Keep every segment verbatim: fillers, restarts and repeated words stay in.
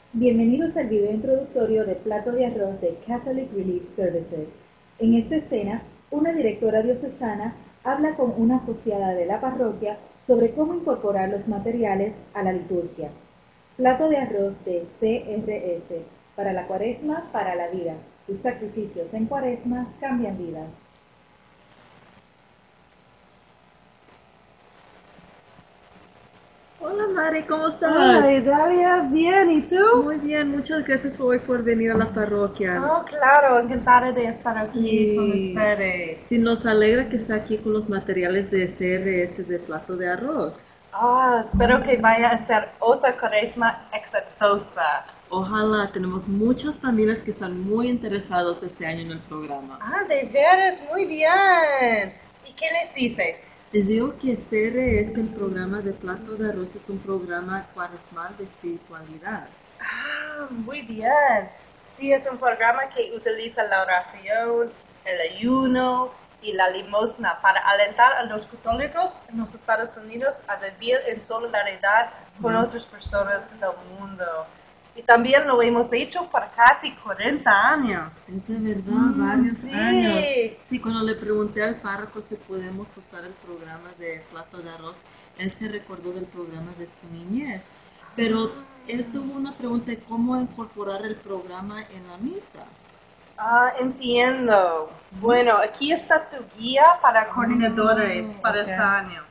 Bienvenidos al video introductorio de Plato de Arroz de Catholic Relief Services. En esta escena, una directora diocesana habla con una asociada de la parroquia sobre cómo incorporar los materiales a la liturgia. Plato de Arroz de C R S, para la Cuaresma, para la vida. Tus sacrificios en Cuaresma cambian vidas. Hola Mari, ¿cómo estás? Hola Idalia, bien, ¿y tú? Muy bien, muchas gracias hoy por venir a la parroquia. Oh, claro, encantada de estar aquí Y con ustedes. sí, nos alegra que esté aquí con los materiales de C R S de plato de arroz. Ah, espero que vaya a ser otra cuaresma exitosa. Ojalá, tenemos muchas familias que están muy interesados este año en el programa. Ah, de veras, muy bien. ¿Y qué les dices? Les digo que C R S, el programa de plato de arroz, es un programa cuaresmal de espiritualidad. Ah, muy bien. Sí, es un programa que utiliza la oración, el ayuno y la limosna para alentar a los católicos en los Estados Unidos a vivir en solidaridad con Ujú. otras personas del mundo. Y también lo hemos hecho por casi cuarenta años. Es de verdad, Mm, varios sí. años. Sí, cuando le pregunté al párroco si podemos usar el programa de plato de arroz, él se recordó del programa de su niñez. Pero él tuvo una pregunta de cómo incorporar el programa en la misa. Ah, entiendo. Bueno, aquí está tu guía para coordinadores Oh, para ok. este año.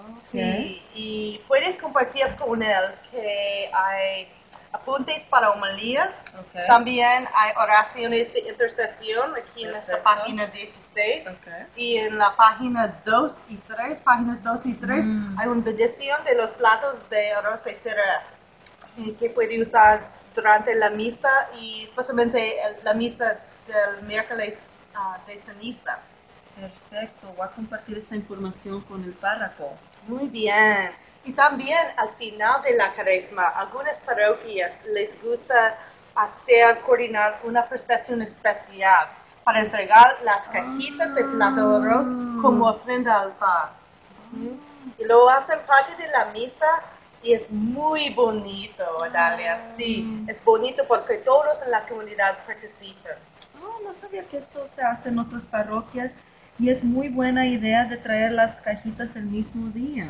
Sí, y puedes compartir con él que hay apuntes para homilías. Ok. También hay oraciones de intercesión aquí en esta Perfecto. página dieciséis. Ok. Y en la página dos y tres, páginas dos y tres, Mm. hay una bendición de los platos de arroz de C R S eh, que puede usar durante la misa y especialmente el- la misa del miércoles ah, de ceniza. Perfecto, voy a compartir esa información con el párroco. Muy bien. Y también al final de la cuaresma, algunas parroquias les gusta hacer, coordinar una procesión especial para entregar las cajitas de plato de arroz como ofrenda al altar. Ujú. Y lo hacen parte de la misa y es muy bonito, Dalia. Sí, es bonito porque todos en la comunidad participan. Oh, no sabía que esto se hace en otras parroquias y es muy buena idea de traer las cajitas el mismo día.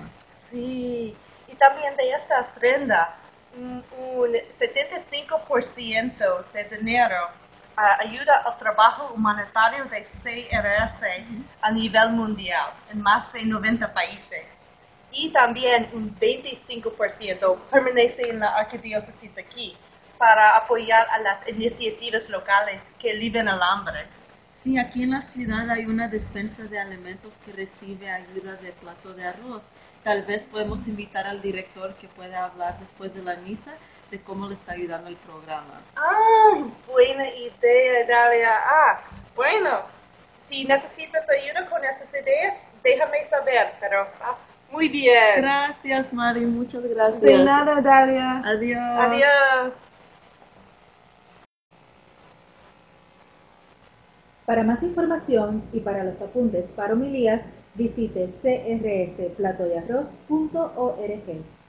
Sí, y también de esta ofrenda, un, un setenta y cinco por ciento de dinero ah, ayuda al trabajo humanitario de C R S a nivel mundial en más de noventa países. Y también un veinticinco por ciento permanece en la arquidiócesis aquí para apoyar a las iniciativas locales que alivian el hambre. Sí, aquí en la ciudad hay una despensa de alimentos que recibe ayuda de plato de arroz. Tal vez podemos invitar al director que pueda hablar después de la misa de cómo le está ayudando el programa. Ah, buena idea, Dalia. Ah, bueno, si necesitas ayuda con esas ideas, déjame saber, pero está muy bien. Gracias, Mari, muchas gracias. De nada, Dalia. Adiós. Adiós. Para más información y para los apuntes para homilías, visite c r s plato de arroz punto org.